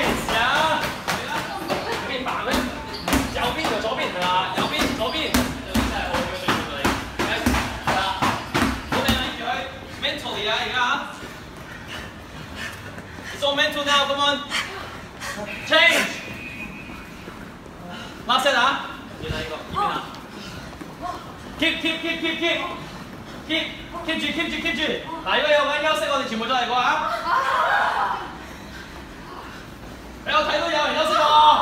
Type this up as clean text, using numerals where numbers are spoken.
Hands 啊！右邊反咧，右邊就左邊係啦，右邊左邊。真係好嘅對住你。係啦，好靚啊！住佢 mentally 啊，而家嚇。It's all mental now, come on. Change. Last set 啊！見啦呢個，呢邊啊。keep 住。嗱，如果有個人休息，我哋全部再嚟過啊！俾我睇到有人休息喎。